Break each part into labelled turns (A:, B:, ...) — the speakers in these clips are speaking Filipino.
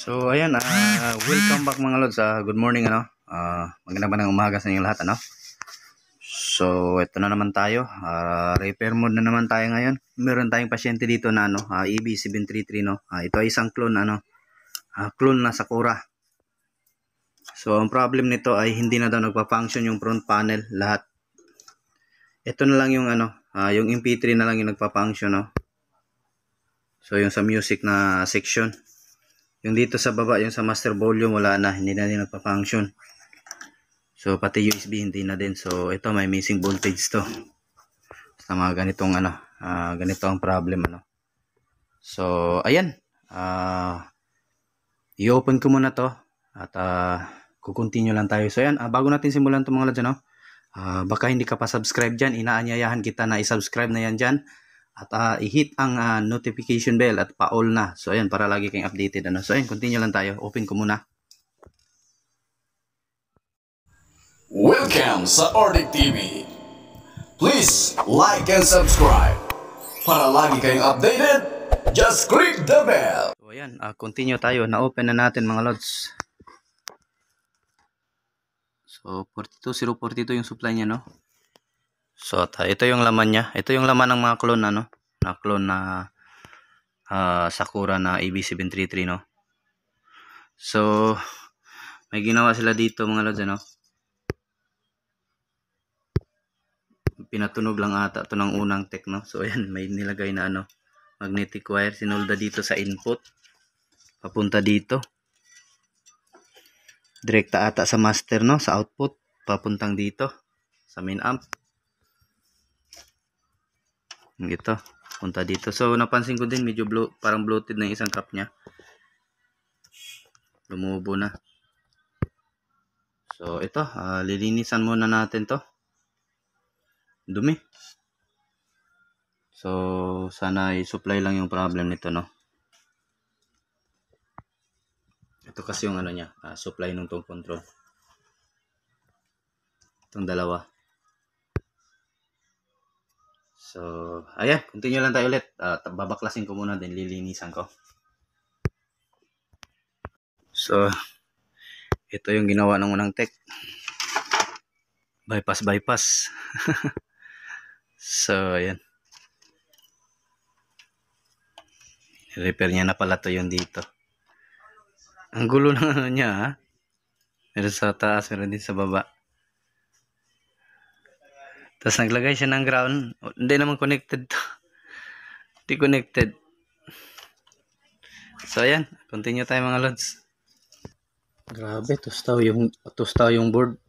A: So ayan, welcome back mga lods. Good morning ano. Magandang umaga sa inyo lahat ano. So ito na naman tayo. Repair mode na naman tayo ngayon. Meron tayong pasyente dito na ano, AV-733 no. Ito ay isang clone ano. Clone na Sakura. So ang problem nito ay hindi na daw nagpa-function yung front panel lahat. Ito na lang yung ano, yung MP3 na lang yung nagpa-function no. So yung sa music na section. Yung dito sa baba, yung sa master volume, wala na. Hindi na din nagpa-function. So, pati USB hindi na din. So, ito may missing voltage to. Sa mga ganitong ano, ganito ang problem ano. So, ayan. I-open ko muna to. At kukontinue lang tayo. So, ayan. Bago natin simulan itong mga lads ano. Baka hindi ka pa subscribe dyan. Inaanyayahan kita na i-subscribe na yan dyan. At i-hit ang notification bell at pa-all na. So ayan, para lagi kayong updated ano. So ayan, continue lang tayo. Open ko muna.
B: Welcome sa Ordic TV. Please like and subscribe. Para lagi kayong updated, just click the bell.
A: So ayan, continue tayo. Na-open na natin mga lods. So 42042 yung supply niya no. So, ito yung laman niya. Ito yung laman ng mga clone ano, na clone na Sakura na AV-733 no. So, may ginawa sila dito mga lods ano. Pinatunog lang ata ito ng unang tech no. So, ayan, may nilagay na ano, magnetic wire. Sinolda dito sa input. Papunta dito. Direkta ata sa master no, sa output. Papuntang dito sa main amp. Ito, punta dito. So, napansin ko din medyo parang bloated na yung isang cup niya. Lumubo na. So, ito, lilinisan muna natin to. Dumi. So, sana i-supply lang yung problem nito, no? Ito kasi yung ano niya, supply ng tong control. Itong dalawa. So, ayan, continue lang tayo ulit. Babaklasin ko muna din, lilinisan ko. So, ito yung ginawa ng unang tech. Bypass. So, ayan. Repair niya na pala to yung dito. Ang gulo ng ano niya, ha? Meron sa taas, meron din sa baba. Tapos naglagay siya ng ground. Hindi naman connected to. Hindi connected. So ayan, continue tayo mga lods. Grabe, tustaw yung board.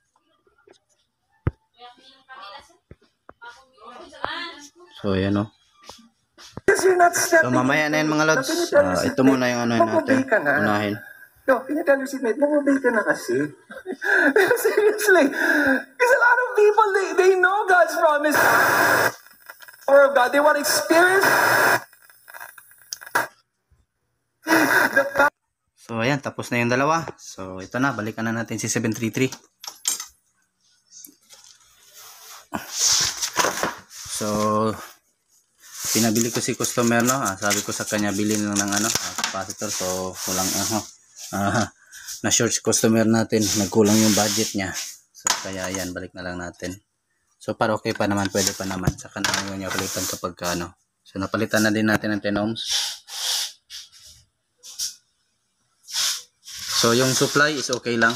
A: So ayan o. So mamaya na yan mga lods. Ito muna yung ano natin. Unahin.
C: No, can you tell your seatmate, mag-obey ka na kasi. Seriously, because a lot of people, they know God's promise. Or of God, they want to experience.
A: So, ayan, tapos na yung dalawa. So, ito na, balikan na natin si 733. So, pinabili ko si customer, no? Sabi ko sa kanya, bilhin lang ng ano, capacitor. So, kulang, na-short si customer natin, nagkulang yung budget niya. So kaya ayan, balik na lang natin. So para okay pa naman, pwede pa naman. Saka na niya palitan kapag ano. So napalitan na din natin ng 10 ohms. So yung supply is okay lang.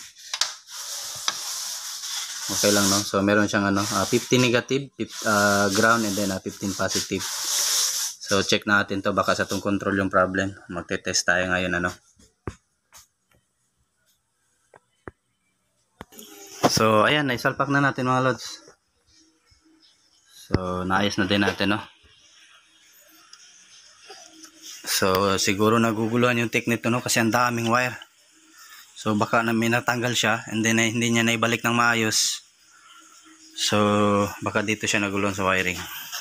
A: Okay lang no. So meron siyang ano, 50 negative, ground, and then 15 positive. So check natin to, baka sa itong control yung problem. Magte-test tayo ngayon ano. So, ayan, naisalpak na natin mga lods. So, naayos na din natin, no? So, siguro naguguluhan yung technique nito, no? Kasi ang daming wire. So, baka na may natanggal siya and then hindi niya naibalik ng maayos. So, baka dito siya naguluhan sa wiring.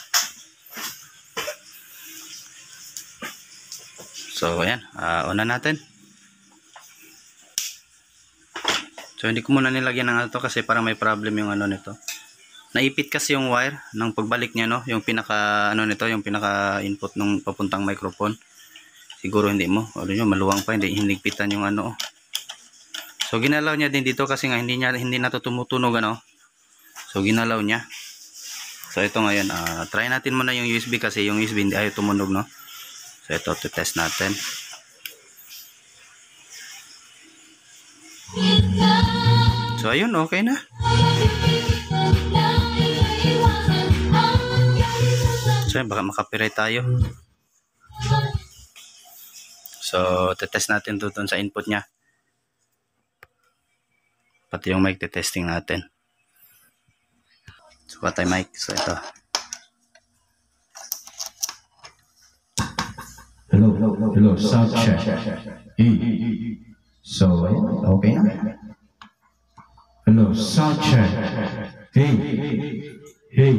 A: So, ayan, una natin. So hindi ko muna nilagyan ng alto kasi para may problem yung ano nito. Naipit kasi yung wire ng pagbalik niya no, yung pinaka ano nito, yung pinaka input ng papuntang microphone. siguro hindi mo, ano nyo, maluwang pa, hindi hinigpitan yung ano. So ginalaw niya din dito kasi nga hindi na to tumutunog, ano. So ginalaw niya. So ito ngayon, try natin muna yung USB kasi yung USB hindi ayaw tumunog, no. So ito, test natin. So ayun, okay na. So baka makapirate tayo. So test natin doon sa input niya. Pati yung mic testing natin. So patay mic. So ito.
D: Hello, sound check. So, okay na. Hello, sound check. Hey.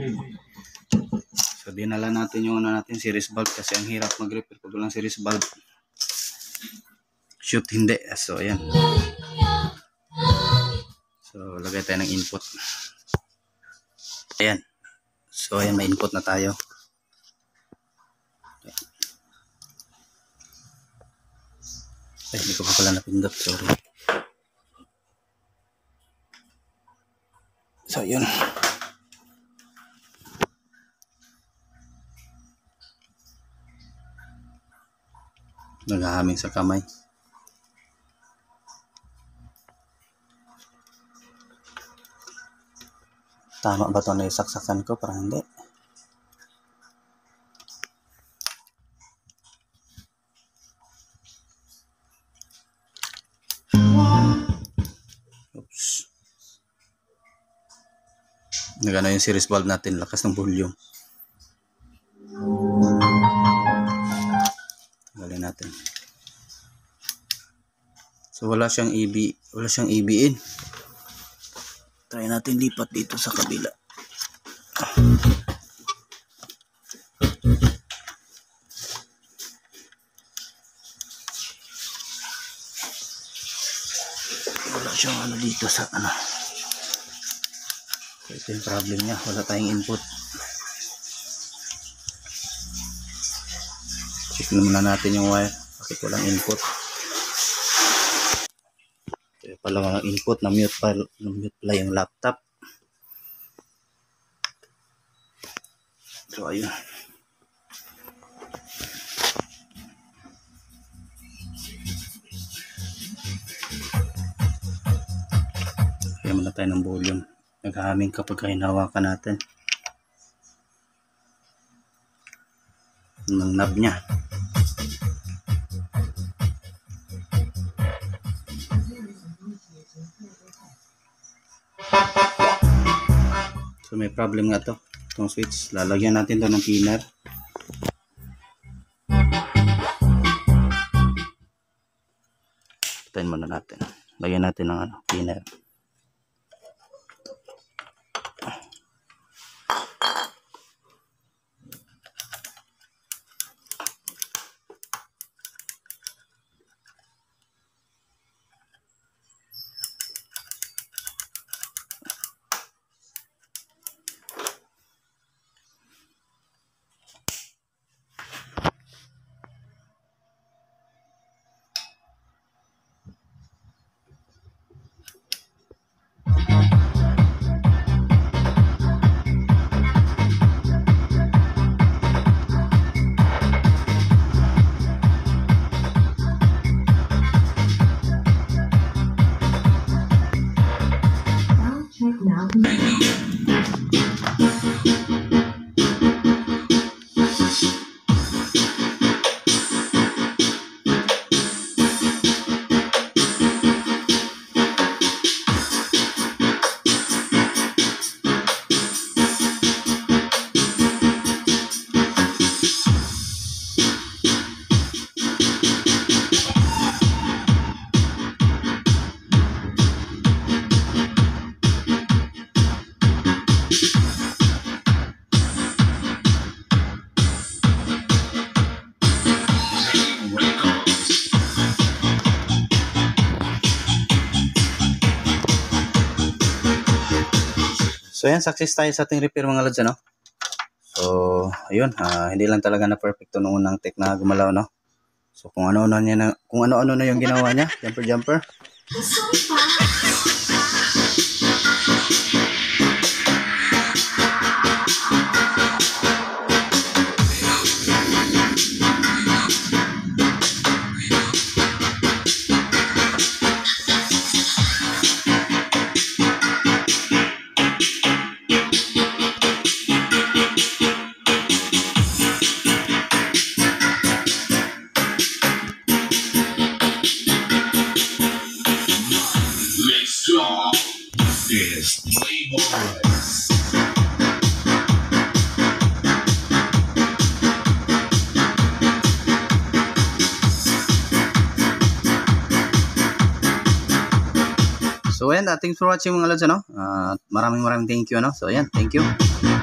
A: So dinala natin yung ano natin, series valve kasi ang hirap mag-repair pag walang series valve. Shoot hindi. So ayan. So lagay tayo ng input. Ayan. So ayan, may input na tayo. Ay, hindi ko pa pala napindot, sorry. So yun. Naghahaming sa kamay. Tama ba ito na isaksakan ko? Parang hindi. Oops. Nagana yung series valve natin. Lakas ng volume. Tanggalin natin. So wala siyang EB in. Try natin lipat dito sa kabila. Wala siyang ano dito sa ano. So, ito yung problem niya. Wala tayong input. Check muna natin yung wire. Bakit walang input? Ito pala mga input. Na-mute pala yung laptop. So ayun. Kaya muna tayo ng volume. Naghahaming kapag hinawakan natin ng knob niya. So may problem nga to, itong switch. Lalagyan natin to ng cleaner. Patayin muna natin. Lagyan natin ng ano, cleaner. So yan, success tayo sa ating repair mga lods, ano? So, ayun, hindi lang talaga na perfecto noong unang tech na gumalaw, no? So kung ano-ano na yung ginawa niya, jumper. So ayan, thanks for watching mga lods, ano? Maraming thank you, ano? So ayan, thank you.